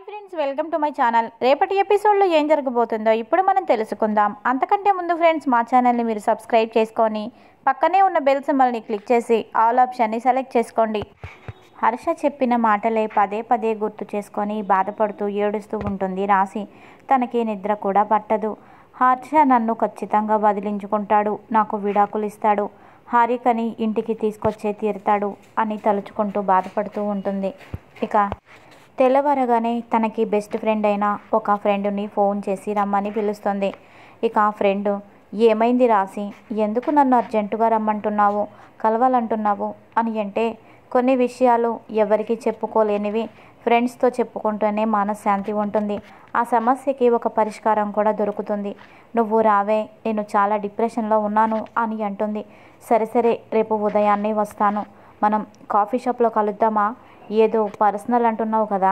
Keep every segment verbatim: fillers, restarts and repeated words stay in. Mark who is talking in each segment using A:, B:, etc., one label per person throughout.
A: Friends, welcome to my channel. రేపటి ఎపిసోడ్లో ఏం జరగబోతుందో ఇప్పుడు మనం తెలుసుకుందాం. అంతకంటే ముందు ఫ్రెండ్స్, మా ఛానల్ని మీరు సబ్స్క్రైబ్ చేసుకొని పక్కనే ఉన్న బెల్ సింబల్ని క్లిక్ చేసి ఆల్ ఆప్షన్ని సెలెక్ట్ చేసుకోండి. హర్ష చెప్పిన మాటలే పదే పదే గుర్తు చేసుకొని బాధపడుతూ ఏడుస్తూ ఉంటుంది రాశి. తనకి నిద్ర కూడా పట్టదు. హర్ష నన్ను ఖచ్చితంగా వదిలించుకుంటాడు, నాకు విడాకులు ఇస్తాడు, హారికని ఇంటికి తీసుకొచ్చే తీరుతాడు అని తలుచుకుంటూ బాధపడుతూ ఉంటుంది. ఇక తెల్లవారగానే తనకి బెస్ట్ ఫ్రెండ్ అయిన ఒక ఫ్రెండ్ని ఫోన్ చేసి రమ్మని పిలుస్తుంది. ఇక ఆ ఫ్రెండ్, ఏమైంది రాశి, ఎందుకు నన్ను అర్జెంటుగా రమ్మంటున్నావు, కలవాలంటున్నావు అని అంటే, కొన్ని విషయాలు ఎవరికి చెప్పుకోలేనివి ఫ్రెండ్స్తో చెప్పుకుంటూనే మనశ్శాంతి ఉంటుంది. ఆ సమస్యకి ఒక పరిష్కారం కూడా దొరుకుతుంది. నువ్వు రావే, నేను చాలా డిప్రెషన్లో ఉన్నాను అని అంటుంది. సరే సరే, రేపు ఉదయాన్నే వస్తాను, మనం కాఫీ షాప్లో కలుద్దామా, ఏదో పర్సనల్ అంటున్నావు కదా.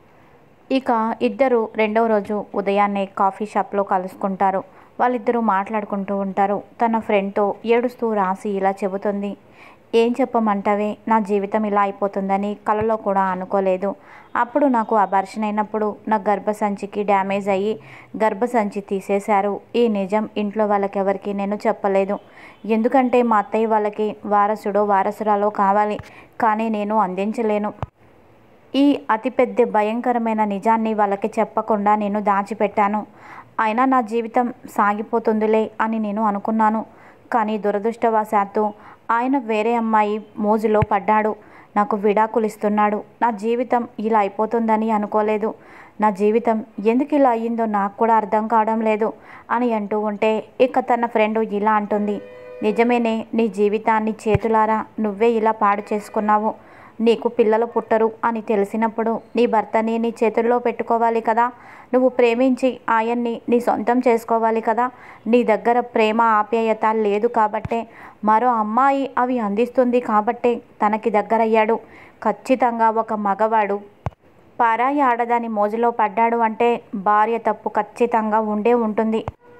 A: ఇక ఇద్దరు రెండవ రోజు ఉదయాన్నే కాఫీ షాప్లో కలుసుకుంటారు. వాళ్ళిద్దరూ మాట్లాడుకుంటూ ఉంటారు. తన ఫ్రెండ్తో ఏడుస్తూ రాసి ఇలా చెబుతుంది, ఏం చెప్పమంటావే, నా జీవితం ఇలా అయిపోతుందని కలలో కూడా అనుకోలేదు. అప్పుడు నాకు అబార్షన్ అయినప్పుడు నా గర్భసంచికి డ్యామేజ్ అయ్యి గర్భసంచి తీసేశారు. ఈ నిజం ఇంట్లో వాళ్ళకెవరికి నేను చెప్పలేదు. ఎందుకంటే మా అత్తయ్య వాళ్ళకి వారసుడో వారసురాలో కావాలి, కానీ నేను అందించలేను. ఈ అతిపెద్ద భయంకరమైన నిజాన్ని వాళ్ళకి చెప్పకుండా నేను దాచిపెట్టాను. అయినా నా జీవితం సాగిపోతుందిలే అని నేను అనుకున్నాను. కానీ దురదృష్టవశాత్తు ఆయన వేరే అమ్మాయి మోజులో పడ్డాడు, నాకు విడాకులు ఇస్తున్నాడు. నా జీవితం ఇలా అయిపోతుందని అనుకోలేదు. నా జీవితం ఎందుకు ఇలా అయ్యిందో నాకు కూడా అర్థం కావడం లేదు అని అంటూ ఉంటే, ఇక తన ఫ్రెండ్ ఇలా అంటుంది, నిజమేనే, నీ జీవితాన్ని చేతులారా నువ్వే ఇలా పాడు చేసుకున్నావు. నీకు పిల్లలు పుట్టరు అని తెలిసినప్పుడు నీ భర్తని నీ చేతుల్లో పెట్టుకోవాలి కదా. నువ్వు ప్రేమించి ఆయన్ని నీ సొంతం చేసుకోవాలి కదా. నీ దగ్గర ప్రేమ ఆప్యాయత లేదు కాబట్టే, మరో అమ్మాయి అవి అందిస్తుంది కాబట్టే తనకి దగ్గరయ్యాడు. ఖచ్చితంగా ఒక మగవాడు పరాయి ఆడదాని మోజులో పడ్డాడు అంటే భార్య తప్పు ఖచ్చితంగా ఉండే ఉంటుంది.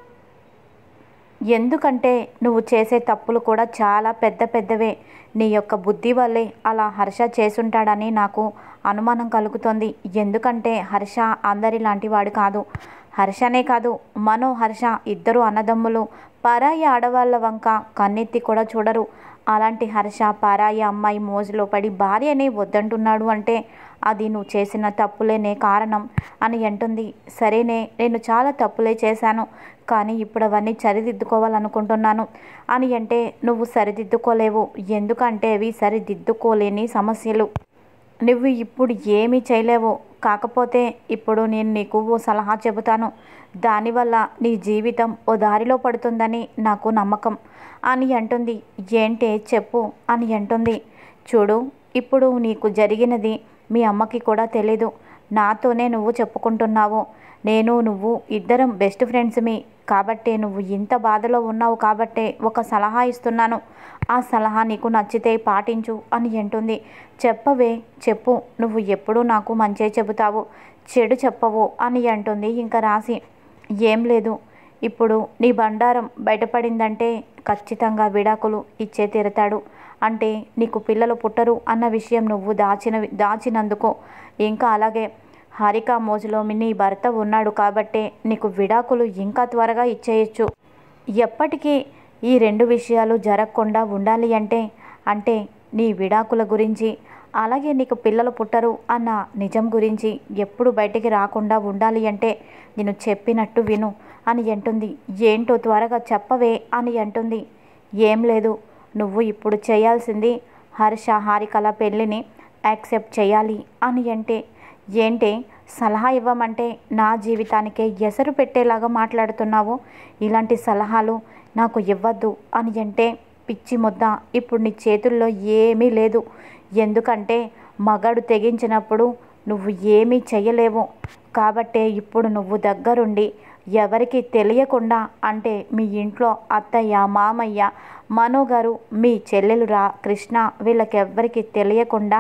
A: ఎందుకంటే నువ్వు చేసే తప్పులు కూడా చాలా పెద్ద పెద్దవే. నీ యొక్క బుద్ధి వల్లే అలా హర్ష చేసుంటాడని నాకు అనుమానం కలుగుతుంది. ఎందుకంటే హర్ష అందరి లాంటి వాడు కాదు. హర్షనే కాదు, మనో హర్ష ఇద్దరు అన్నదమ్ములు పరాయి ఆడవాళ్ళ వంక కన్నెత్తి కూడా చూడరు. అలాంటి హర్ష పరాయి అమ్మాయి మోజులో పడి భార్యనే వద్దంటున్నాడు అంటే అది నువ్వు చేసిన తప్పులేనే కారణం అని అంటుంది. సరేనే, నేను చాలా తప్పులే చేశాను, కానీ ఇప్పుడు అవన్నీ సరిదిద్దుకోవాలనుకుంటున్నాను అని అంటే, నువ్వు సరిదిద్దుకోలేవు. ఎందుకంటే అవి సరిదిద్దుకోలేని సమస్యలు. నువ్వు ఇప్పుడు ఏమీ చేయలేవు. కాకపోతే ఇప్పుడు నేను నీకు ఓ సలహా చెబుతాను, దానివల్ల నీ జీవితం ఓ దారిలో పడుతుందని నాకు నమ్మకం అని అంటుంది. ఏంటే చెప్పు అని అంటుంది. చూడు, ఇప్పుడు నీకు జరిగినది మీ అమ్మకి కూడా తెలీదు, నాతోనే నువ్వు చెప్పుకుంటున్నావు. నేను నువ్వు ఇద్దరం బెస్ట్ ఫ్రెండ్స్మి కాబట్టే, నువ్వు ఇంత బాధలో ఉన్నావు కాబట్టే ఒక సలహా ఇస్తున్నాను. ఆ సలహా నీకు నచ్చితే పాటించు అని అంటుంది. చెప్పవే, చెప్పు, నువ్వు ఎప్పుడూ నాకు మంచే చెబుతావు, చెడు చెప్పవు అని అంటుంది. ఇంకా రాసి, ఏం లేదు, ఇప్పుడు నీ బండారం బయటపడిందంటే ఖచ్చితంగా విడాకులు ఇచ్చే తీరుతాడు. అంటే నీకు పిల్లలు పుట్టరు అన్న విషయం నువ్వు దాచిన దాచినందుకు, ఇంకా అలాగే హారిక మోజులో నీ భర్త ఉన్నాడు కాబట్టే నీకు విడాకులు ఇంకా త్వరగా ఇచ్చేయచ్చు. ఎప్పటికీ ఈ రెండు విషయాలు జరగకుండా ఉండాలి అంటే అంటే నీ విడాకుల గురించి, అలాగే నీకు పిల్లలు పుట్టరు అన్న నిజం గురించి ఎప్పుడు బయటికి రాకుండా ఉండాలి అంటే నేను చెప్పినట్టు విను అని అంటుంది. ఏంటో త్వరగా చెప్పవే అని అంటుంది. ఏం లేదు, నువ్వు ఇప్పుడు చేయాల్సింది హర్ష హారికల పెళ్ళిని యాక్సెప్ట్ చేయాలి అని అంటే, ఏంటే సలహా ఇవ్వమంటే నా జీవితానికే ఎసరు పెట్టేలాగా మాట్లాడుతున్నావు, ఇలాంటి సలహాలు నాకు ఇవ్వద్దు అని అంటే, పిచ్చి ముద్ద, ఇప్పుడు నీ చేతుల్లో ఏమీ లేదు. ఎందుకంటే మగాడు తెగించినప్పుడు నువ్వు ఏమీ చెయ్యలేవు. కాబట్టే ఇప్పుడు నువ్వు దగ్గరుండి ఎవరికి తెలియకుండా, అంటే మీ ఇంట్లో అత్తయ్య, మామయ్య, మనోగారు, మీ చెల్లెలు రా కృష్ణ, వీళ్ళకెవ్వరికి తెలియకుండా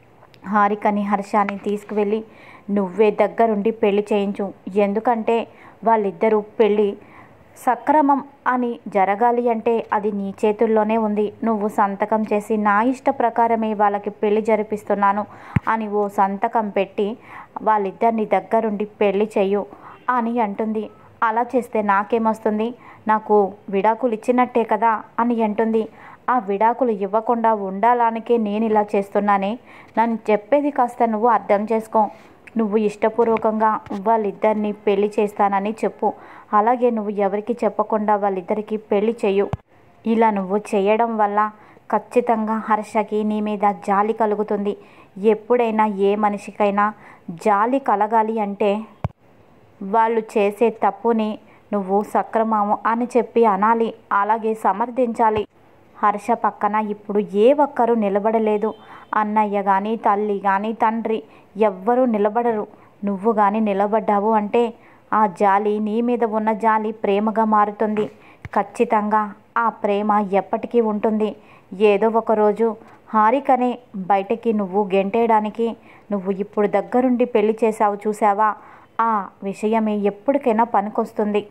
A: హారికని హర్షాన్ని తీసుకువెళ్ళి నువ్వే దగ్గరుండి పెళ్లి చేయించు. ఎందుకంటే వాళ్ళిద్దరూ పెళ్ళి సక్రమం అని జరగాలి అంటే అది నీ చేతుల్లోనే ఉంది. నువ్వు సంతకం చేసి నా ఇష్ట ప్రకారమే వాళ్ళకి పెళ్లి జరిపిస్తున్నాను అని ఓ సంతకం పెట్టి వాళ్ళిద్దరిని దగ్గరుండి పెళ్లి చెయ్యు అని అంటుంది. అలా చేస్తే నాకేమొస్తుంది, నాకు విడాకులు ఇచ్చినట్టే కదా అని అంటుంది. ఆ విడాకులు ఇవ్వకుండా ఉండాలనికే నేను ఇలా చేస్తున్నానే, నన్ను చెప్పేది కాస్త నువ్వు అర్థం చేసుకో. నువ్వు ఇష్టపూర్వకంగా వాళ్ళిద్దరిని పెళ్లి చేస్తానని చెప్పు. అలాగే నువ్వు ఎవరికి చెప్పకుండా వాళ్ళిద్దరికీ పెళ్లి చెయ్యు. ఇలా నువ్వు చేయడం వల్ల ఖచ్చితంగా హర్షకి నీ మీద జాలి కలుగుతుంది. ఎప్పుడైనా ఏ మనిషికైనా జాలి కలగాలి అంటే వాళ్ళు చేసే తప్పుని నువ్వు సక్రమము అని చెప్పి అనాలి, అలాగే సమర్థించాలి. హర్ష పక్కన ఇప్పుడు ఏ ఒక్కరూ నిలబడలేదు. అన్నయ్య కానీ, తల్లి కానీ, తండ్రి ఎవ్వరూ నిలబడరు. నువ్వు కానీ నిలబడ్డావు అంటే ఆ జాలి, నీ మీద ఉన్న జాలి ప్రేమగా మారుతుంది. ఖచ్చితంగా ఆ ప్రేమ ఎప్పటికీ ఉంటుంది. ఏదో ఒకరోజు హారికనే బయటకి నువ్వు గెంటేయడానికి నువ్వు ఇప్పుడు దగ్గరుండి పెళ్లి చేశావు చూసావా, ఆ విషయమే ఎప్పటికైనా పనికొస్తుంది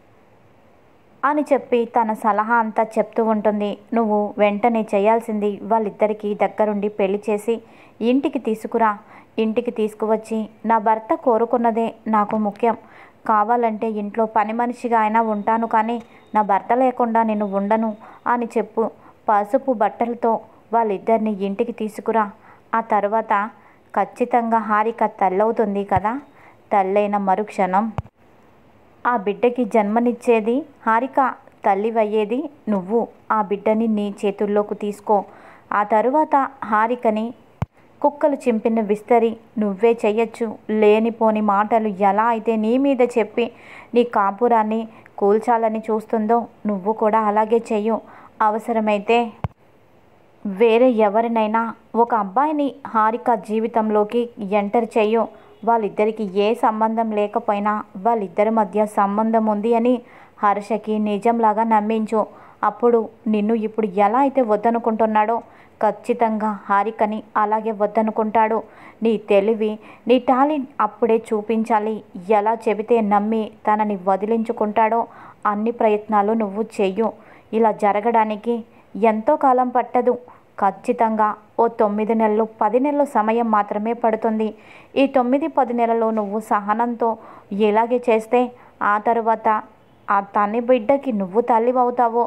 A: అని చెప్పి తన సలహా అంతా చెప్తూ ఉంటుంది. నువ్వు వెంటనే చేయాల్సింది వాళ్ళిద్దరికీ దగ్గరుండి పెళ్లి చేసి ఇంటికి తీసుకురా. ఇంటికి తీసుకువచ్చి నా భర్త కోరుకున్నదే నాకు ముఖ్యం, కావాలంటే ఇంట్లో పని మనిషిగా అయినా ఉంటాను, కానీ నా భర్త లేకుండా నేను ఉండను అని చెప్పు. పసుపు బట్టలతో వాళ్ళిద్దరిని ఇంటికి తీసుకురా. ఆ తర్వాత ఖచ్చితంగా హారిక తల్లవుతుంది కదా. తల్లైన మరుక్షణం ఆ బిడ్డకి జన్మనిచ్చేది హారిక, తల్లివయ్యేది నువ్వు. ఆ బిడ్డని నీ చేతుల్లోకి తీసుకో. ఆ తరువాత హారికని కుక్కలు చింపిన విస్తరి నువ్వే చెయ్యొచ్చు. లేనిపోని మాటలు ఎలా అయితే నీ మీద చెప్పి నీ కాపురాన్ని కూల్చాలని చూస్తుందో నువ్వు కూడా అలాగే చెయ్యు. అవసరమైతే వేరే ఎవరినైనా ఒక అబ్బాయిని హారిక జీవితంలోకి ఎంటర్ చెయ్యు. వాళ్ళిద్దరికి ఏ సంబంధం లేకపోయినా వాళ్ళిద్దరి మధ్య సంబంధం ఉంది అని హర్షకి నిజంలాగా నమ్మించు. అప్పుడు నిన్ను ఇప్పుడు ఎలా అయితే వద్దనుకుంటున్నాడో ఖచ్చితంగా హారికని అలాగే వద్దనుకుంటాడు. నీ తెలివి, నీ టాలెంట్ అప్పుడే చూపించాలి. ఎలా చెబితే నమ్మి తనని వదిలించుకుంటాడో అన్ని ప్రయత్నాలు నువ్వు చెయ్యు. ఇలా జరగడానికి ఎంతో కాలం పట్టదు. ఖచ్చితంగా ఓ తొమ్మిది నెలలు పది నెలల సమయం మాత్రమే పడుతుంది. ఈ తొమ్మిది పది నెలలు నువ్వు సహనంతో ఇలాగే చేస్తే ఆ తర్వాత ఆ తల్లి బిడ్డకి నువ్వు తల్లివవుతావు,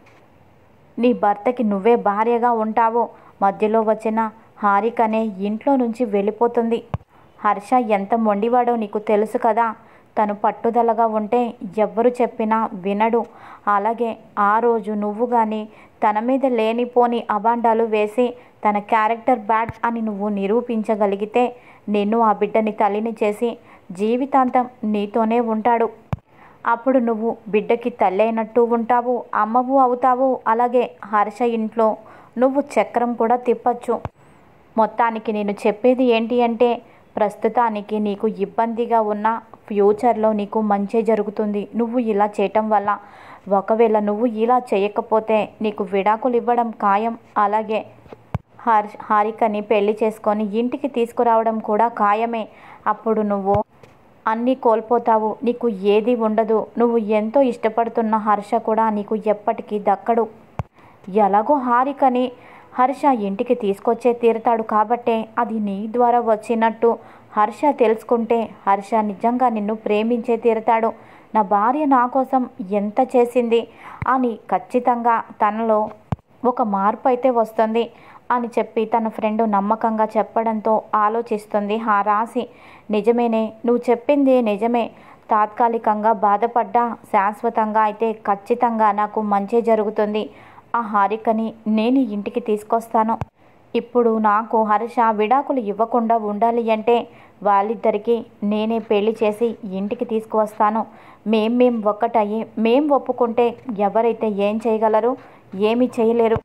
A: నీ భర్తకి నువ్వే భార్యగా ఉంటావు. మధ్యలో వచ్చిన హారికనే ఇంట్లో నుంచి వెళ్ళిపోతుంది. హర్ష ఎంత మొండివాడో నీకు తెలుసు కదా. తను పట్టుదలగా ఉంటే ఎవ్వరు చెప్పినా వినడు. అలాగే ఆ రోజు నువ్వు కానీ తన మీద లేనిపోని అబాండాలు వేసి తన క్యారెక్టర్ బ్యాడ్ అని నువ్వు నిరూపించగలిగితే నిన్ను ఆ బిడ్డని తల్లిని చేసి జీవితాంతం నీతోనే ఉంటాడు. అప్పుడు నువ్వు బిడ్డకి తల్లి అయినట్టు ఉంటావు, అమ్మవు అవుతావు. అలాగే హర్ష ఇంట్లో నువ్వు చక్రం కూడా తిప్పచ్చు. మొత్తానికి నేను చెప్పేది ఏంటి అంటే ప్రస్తుతానికి నీకు ఇబ్బందిగా ఉన్న ఫ్యూచర్లో నీకు మంచి జరుగుతుంది నువ్వు ఇలా చేయటం వల్ల. ఒకవేళ నువ్వు ఇలా చేయకపోతే నీకు విడాకులు ఇవ్వడం ఖాయం. అలాగే హర్ హారికని పెళ్లి చేసుకొని ఇంటికి తీసుకురావడం కూడా ఖాయమే. అప్పుడు నువ్వు అన్నీ కోల్పోతావు, నీకు ఏది ఉండదు. నువ్వు ఎంతో ఇష్టపడుతున్న హర్ష కూడా నీకు ఎప్పటికీ దక్కడు. ఎలాగో హారికని హర్ష ఇంటికి తీసుకొచ్చే తీరుతాడు కాబట్టే అది నీ ద్వారా వచ్చినట్టు హర్ష తెలుసుకుంటే హర్ష నిజంగా నిన్ను ప్రేమించే తీరుతాడు. నా భార్య నా కోసం ఎంత చేసింది అని ఖచ్చితంగా తనలో ఒక మార్పు అయితే వస్తుంది అని చెప్పి తన ఫ్రెండ్ నమ్మకంగా చెప్పడంతో ఆలోచిస్తుంది ఆ రాశి. నిజమేనే, నువ్వు చెప్పింది నిజమే. తాత్కాలికంగా బాధపడ్డా శాశ్వతంగా అయితే ఖచ్చితంగా నాకు మంచి జరుగుతుంది. ఆ హారికని నేను ఇంటికి తీసుకొస్తాను. ఇప్పుడు నాకు హర్ష విడాకులు ఇవ్వకుండా ఉండాలి అంటే వాళ్ళిద్దరికీ నేనే పెళ్లి చేసి ఇంటికి తీసుకువస్తాను. మేం మేం ఒక్కటయ్యి మేం ఒప్పుకుంటే ఎవరైతే ఏం చేయగలరు, ఏమీ చేయలేరు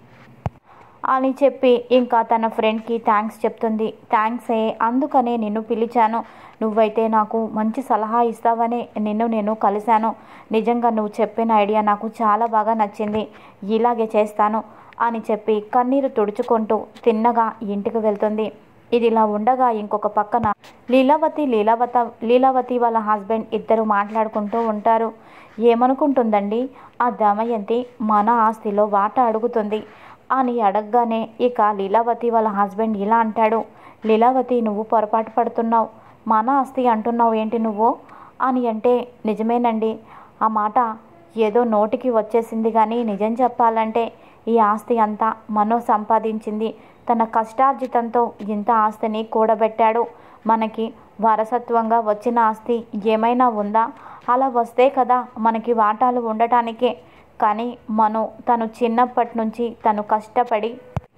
A: అని చెప్పి ఇంకా తన ఫ్రెండ్కి థ్యాంక్స్ చెప్తుంది. థ్యాంక్స్ ఏ, అందుకనే నిన్ను పిలిచాను. నువ్వైతే నాకు మంచి సలహా ఇస్తావని నిన్ను నేను కలిశాను. నిజంగా నువ్వు చెప్పిన ఐడియా నాకు చాలా బాగా నచ్చింది. ఇలాగే చేస్తాను అని చెప్పి కన్నీరు తుడుచుకుంటూ తిన్నగా ఇంటికి వెళ్తుంది. ఇదిలా ఉండగా ఇంకొక పక్కన లీలావతి లీలావత లీలావతి వాళ్ళ హస్బెండ్ ఇద్దరు మాట్లాడుకుంటూ ఉంటారు. ఏమనుకుంటుందండి ఆ దమయంతి మన ఆస్తిలో వాటా అడుగుతుంది అని అడగగానే ఇక లీలావతి వాళ్ళ హస్బెండ్ ఇలా అంటాడు, లీలావతి నువ్వు పొరపాటు పడుతున్నావు, మన ఆస్తి అంటున్నావు ఏంటి నువ్వు అని అంటే, నిజమేనండి ఆ మాట ఏదో నోటికి వచ్చేసింది కానీ నిజం చెప్పాలంటే ఈ ఆస్తి అంతా మనో సంపాదించింది. తన కష్టార్జితంతో ఇంత ఆస్తిని కూడబెట్టాడు. మనకి వారసత్వంగా వచ్చిన ఆస్తి ఏమైనా ఉందా? అలా వస్తే కదా మనకి వాటాలు ఉండటానికే. కానీ మనం తను చిన్నప్పటి నుంచి తను కష్టపడి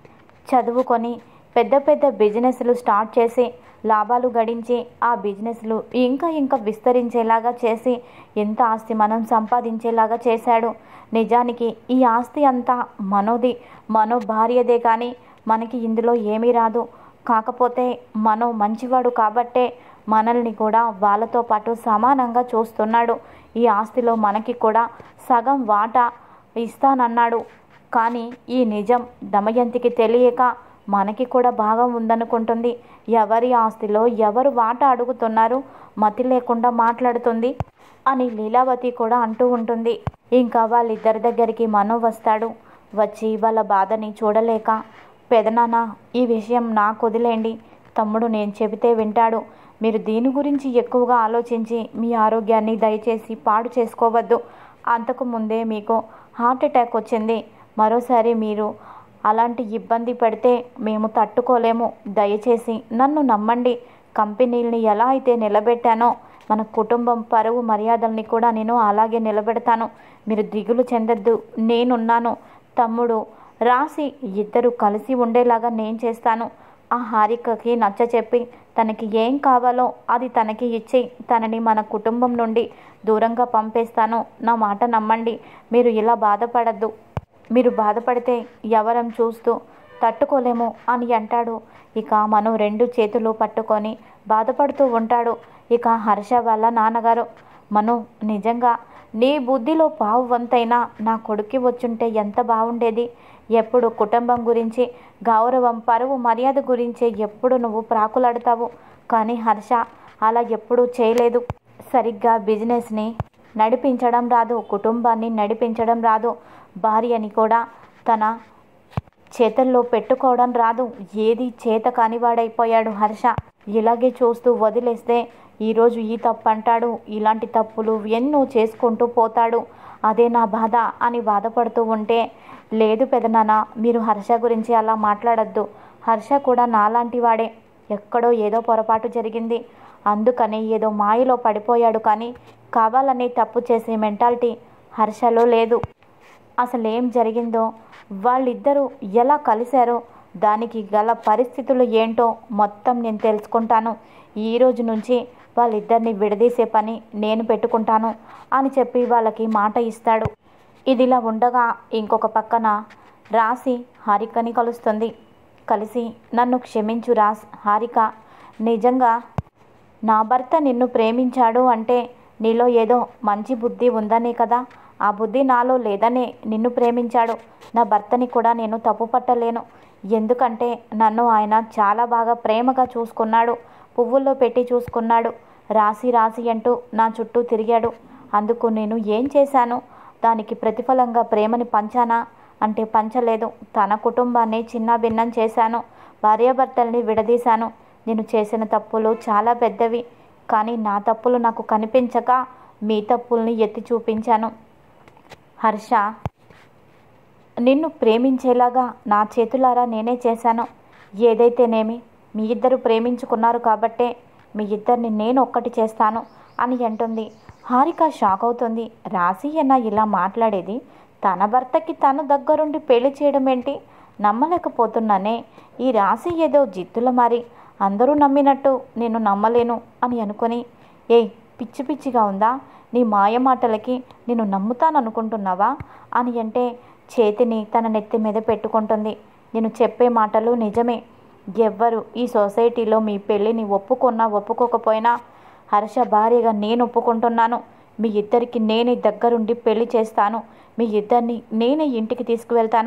A: చదువుకొని పెద్ద పెద్ద బిజినెస్లు స్టార్ట్ చేసి లాభాలు గడించి ఆ బిజినెస్లు ఇంకా ఇంకా విస్తరించేలాగా చేసి ఎంత ఆస్తి మనం సంపాదించేలాగా చేశాడు. నిజానికి ఈ ఆస్తి అంతా మనోది, మనో భార్యదే. కానీ మనకి ఇందులో ఏమీ రాదు. కాకపోతే మనో మంచివాడు కాబట్టే మనల్ని కూడా వాళ్ళతో పాటు సమానంగా చూస్తున్నాడు. ఈ ఆస్తిలో మనకి కూడా సగం వాటా ఇస్తానన్నాడు. కానీ ఈ నిజం దమయంతికి తెలియక మనకి కూడా భాగం ఉందనుకుంటుంది. ఎవరి ఆస్తిలో ఎవరు వాటా అడుగుతున్నారు, మతి లేకుండా మాట్లాడుతుంది అని లీలావతి కూడా అంటూ ఉంటుంది. ఇంకా వాళ్ళిద్దరి దగ్గరికి మనో వస్తాడు. వచ్చి వాళ్ళ బాధని చూడలేక, పెదనాన్న ఈ విషయం నాకు వదిలేండి, తమ్ముడు నేను చెబితే వింటాడు. మీరు దీని గురించి ఎక్కువగా ఆలోచించి మీ ఆరోగ్యాన్ని దయచేసి పాడు చేసుకోవద్దు. అంతకు ముందే మీకు హార్ట్ అటాక్ వచ్చింది. మరోసారి మీరు అలాంటి ఇబ్బంది పెడితే మేము తట్టుకోలేము. దయచేసి నన్ను నమ్మండి. కంపెనీల్ని ఎలా అయితే నిలబెట్టానో మన కుటుంబం పరువు మర్యాదల్ని కూడా నేను అలాగే నిలబెడతాను. మీరు దిగులు చెందొద్దు, నేనున్నాను. తమ్ముడు రాసి ఇద్దరు కలిసి ఉండేలాగా నేను చేస్తాను. ఆ హారికకి నచ్చ చెప్పి తనకి ఏం కావాలో అది తనకి ఇచ్చి తనని మన కుటుంబం నుండి దూరంగా పంపేస్తాను. నా మాట నమ్మండి. మీరు ఇలా బాధపడద్దు. మీరు బాధపడితే ఎవరం చూస్తూ తట్టుకోలేము అని అంటాడు. ఇక మనం రెండు చేతులు పట్టుకొని బాధపడుతూ ఉంటాడు. ఇక హర్ష వాళ్ళ నాన్నగారు, మను నిజంగా నీ బుద్ధిలో పావు వంతైనా నా కొడుక్కి వచ్చుంటే ఎంత బాగుండేది. ఎప్పుడు కుటుంబం గురించి, గౌరవం, పరువు, మర్యాద గురించి ఎప్పుడు నువ్వు ప్రాకులాడతావు. కానీ హర్ష అలా ఎప్పుడూ చేయలేదు. సరిగ్గా బిజినెస్ని నడిపించడం రాదు, కుటుంబాన్ని నడిపించడం రాదు, భార్యని కూడా తన చేతల్లో పెట్టుకోవడం రాదు. ఏది చేత కానివాడైపోయాడు హర్ష. ఇలాగే చూస్తూ వదిలేస్తే ఈరోజు ఈ తప్పు అంటాడు, ఇలాంటి తప్పులు ఎన్నో చేసుకుంటూ పోతాడు. అదే నా బాధ అని బాధపడుతూ ఉంటే, లేదు పెదనాన్న మీరు హర్ష గురించి అలా మాట్లాడద్దు. హర్ష కూడా నాలాంటి వాడే. ఎక్కడో ఏదో పొరపాటు జరిగింది, అందుకని ఏదో మాయలో పడిపోయాడు. కానీ కావాలని తప్పు చేసే మెంటాలిటీ హర్షలో లేదు. అసలేం జరిగిందో, వాళ్ళిద్దరూ ఎలా కలిశారో, దానికి గల పరిస్థితులు ఏంటో మొత్తం నేను తెలుసుకుంటాను. ఈ రోజు నుంచి వాళ్ళిద్దరిని విడదీసే పని నేను పెట్టుకుంటాను అని చెప్పి వాళ్ళకి మాట ఇస్తాడు. ఇదిలా ఉండగా ఇంకొక పక్కన రాసి హారికని కలుస్తుంది. కలిసి, నన్ను క్షమించు రాస్, హారిక నిజంగా నా భర్త నిన్ను ప్రేమించాడు అంటే నీలో ఏదో మంచి బుద్ధి ఉందనే కదా. ఆ బుద్ధి నాలో లేదనే నిన్ను ప్రేమించాడు. నా భర్తని కూడా నేను తప్పు పట్టలేను. ఎందుకంటే నన్ను ఆయన చాలా బాగా ప్రేమగా చూసుకున్నాడు, పువ్వుల్లో పెట్టి చూసుకున్నాడు. రాసి రాసి అంటూ నా చుట్టూ తిరిగాడు. అందుకు నేను ఏం చేశాను? దానికి ప్రతిఫలంగా ప్రేమని పంచానా అంటే పంచలేదు. తన కుటుంబాన్ని చిన్నాభిన్నం చేశాను, భార్యాభర్తల్ని విడదీశాను. నేను చేసిన తప్పులు చాలా పెద్దవి. కానీ నా తప్పులు నాకు కనిపించక మీ తప్పుల్ని ఎత్తి చూపించాను. హర్ష నిన్ను ప్రేమించేలాగా నా చేతులారా నేనే చేశాను. ఏదైతేనేమి మీ ఇద్దరు ప్రేమించుకున్నారు కాబట్టే మీ ఇద్దరిని నేను ఒక్కటి చేస్తాను అని అంటుంది. హారిక షాక్ అవుతుంది. రాసి అన్న ఇలా మాట్లాడేది, తన భర్తకి తను దగ్గరుండి పెళ్లి చేయడం ఏంటి? నమ్మలేకపోతున్నానే. ఈ రాసి ఏదో జిత్తుల మారి అందరూ నమ్మినట్టు నేను నమ్మలేను అని అనుకుని, ఏ పిచ్చి పిచ్చిగా ఉందా? నీ మాయ మాటలకి నేను నమ్ముతాననుకుంటున్నావా అని అంటే చేతిని తన నెత్తి మీద పెట్టుకుంటుంది. నేను చెప్పే మాటలు నిజమే. ఎవ్వరు ఈ సొసైటీలో మీ పెళ్ళిని ఒప్పుకున్నా ఒప్పుకోకపోయినా హర్ష భార్యగా నేను ఒప్పుకుంటున్నాను. మీ ఇద్దరికి నేనే దగ్గరుండి పెళ్లి చేస్తాను. మీ ఇద్దరిని నేనే ఇంటికి తీసుకువెళ్తాను.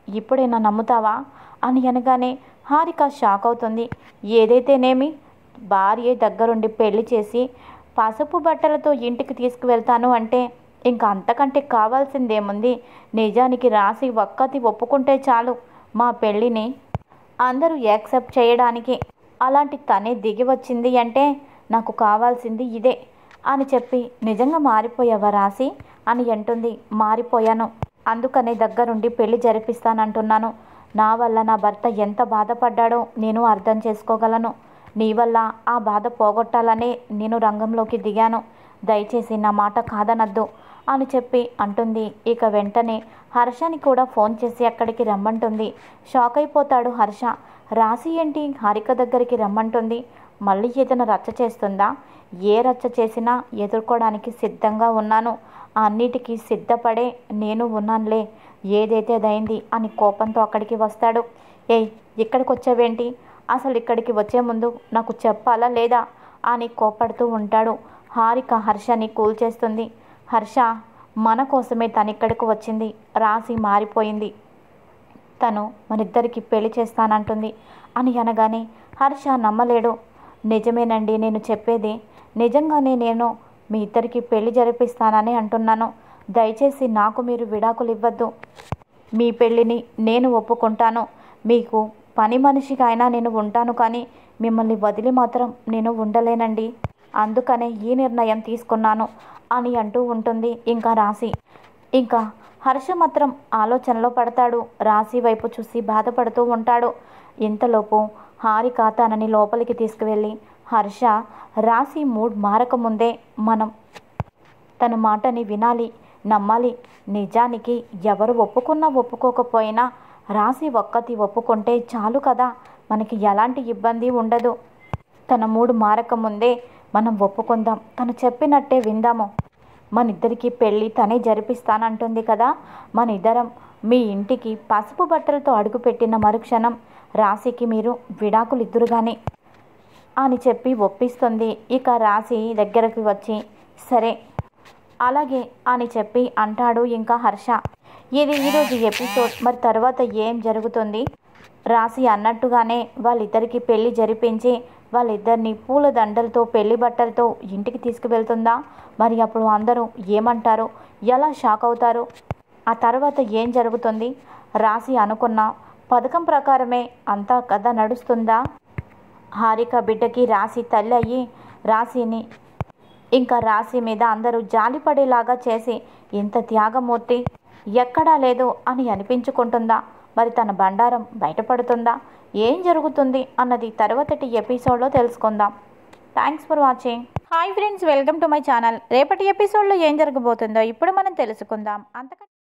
A: ఇప్పుడైనా నమ్ముతావా అని అనగానే హారిక షాక్ అవుతుంది. ఏదైతేనేమి భార్య దగ్గరుండి పెళ్లి చేసి పసుపు బట్టలతో ఇంటికి తీసుకువెళ్తాను అంటే ఇంకా అంతకంటే కావాల్సిందేముంది? నిజానికి రాసి ఒక్కతి ఒప్పుకుంటే చాలు మా పెళ్ళిని అందరూ యాక్సెప్ట్ చేయడానికి. అలాంటి తనే దిగి వచ్చింది అంటే నాకు కావాల్సింది ఇదే అని చెప్పి, నిజంగా మారిపోయావా రాసి అని అంటుంది. మారిపోయాను, అందుకనే దగ్గరుండి పెళ్లి జరిపిస్తానంటున్నాను. నా వల్ల నా భర్త ఎంత బాధపడ్డాడో నేను అర్థం చేసుకోగలను. నీ వల్ల ఆ బాధ పోగొట్టాలనే నేను రంగంలోకి దిగాను. దయచేసి నా మాట కాదనద్దు అని చెప్పి అంటుంది. ఇక వెంటనే హర్షని కూడా ఫోన్ చేసి అక్కడికి రమ్మంటుంది. షాక్ అయిపోతాడు హర్ష. రాసి ఏంటి హారిక దగ్గరికి రమ్మంటుంది? మళ్ళీ ఏదైనా రచ్చ చేస్తుందా? ఏ రచ్చ చేసినా ఎదుర్కోవడానికి సిద్ధంగా ఉన్నాను. అన్నిటికీ సిద్ధపడే నేను ఉన్నానులే, ఏదైతే అదైంది అని కోపంతో అక్కడికి వస్తాడు. ఏయ్, ఇక్కడికి వచ్చావేంటి? అసలు ఇక్కడికి వచ్చే ముందు నాకు చెప్పాలా లేదా అని కోపడుతూ ఉంటాడు. హారిక హర్షని కూల్చేస్తుంది. హర్ష మన కోసమే తను ఇక్కడికి వచ్చింది. రాసి మారిపోయింది, తను మనిద్దరికి పెళ్లి చేస్తానంటుంది అని అనగానే హర్ష నమ్మలేడు. నిజమేనండి, నేను చెప్పేది నిజంగానే నేను మీ ఇద్దరికి పెళ్లి జరిపిస్తానని అంటున్నాను. దయచేసి నాకు మీరు విడాకులు ఇవ్వద్దు. మీ పెళ్ళిని నేను ఒప్పుకుంటాను. మీకు పని మనిషిగా అయినా నేను ఉంటాను, కానీ మిమ్మల్ని వదిలి మాత్రం నేను ఉండలేనండి. అందుకనే ఈ నిర్ణయం తీసుకున్నాను అని అంటూ ఉంటుంది. ఇంకా రాసి ఇంకా హర్ష మాత్రం ఆలోచనలో పడతాడు. రాసి వైపు చూసి బాధపడుతూ ఉంటాడు. ఇంతలోపు హారిక తనని లోపలికి తీసుకువెళ్ళి, హర్ష రాసి మూడ్ మారకముందే మనం తన మాటని వినాలి, నమ్మాలి. నిజానికి ఎవరు ఒప్పుకున్నా ఒప్పుకోకపోయినా రాసి ఒక్కతి ఒప్పుకుంటే చాలు కదా, మనకి ఎలాంటి ఇబ్బంది ఉండదు. తన మూడు మారకముందే మనం ఒప్పుకుందాం, తను చెప్పినట్టే విందాము. మన ఇద్దరికి పెళ్ళి తనే జరిపిస్తానంటుంది కదా, మన ఇద్దరం మీ ఇంటికి పసుపు బట్టలతో అడుగుపెట్టిన మరుక్షణం రాశికి మీరు విడాకులు ఇద్దురుగాని అని చెప్పి ఒప్పిస్తుంది. ఇక రాశి దగ్గరకు వచ్చి సరే అలాగే అని చెప్పి అంటాడు. ఇంకా హర్ష. ఇది ఈరోజు ఎపిసోడ్. మరి తర్వాత ఏం జరుగుతుంది? రాశి అన్నట్టుగానే వాళ్ళిద్దరికి పెళ్లి జరిపించి వాళ్ళిద్దరిని పూల దండలతో పెళ్లి బట్టలతో ఇంటికి తీసుకువెళ్తుందా? మరి అప్పుడు అందరూ ఏమంటారు? ఎలా షాక్ అవుతారు? ఆ తర్వాత ఏం జరుగుతుంది? రాశి అనుకున్న పథకం ప్రకారమే అంతా కథ నడుస్తుందా? హారిక బిడ్డకి రాశి తల్లి అయ్యి రాశిని ఇంకా రాశి మీద అందరూ జాలిపడేలాగా చేసి ఇంత త్యాగమూర్తి ఎక్కడా లేదు అని అనిపించుకుంటుందా? మరి తన బండారం బయటపడుతుందా? ఏం జరుగుతుంది అన్నది తర్వాతటి ఎపిసోడ్లో తెలుసుకుందాం. Thanks for watching. Hi friends, welcome to my channel. రేపటి ఎపిసోడ్లో ఏం జరగబోతుందో ఇప్పుడు మనం తెలుసుకుందాం. అంతకంటే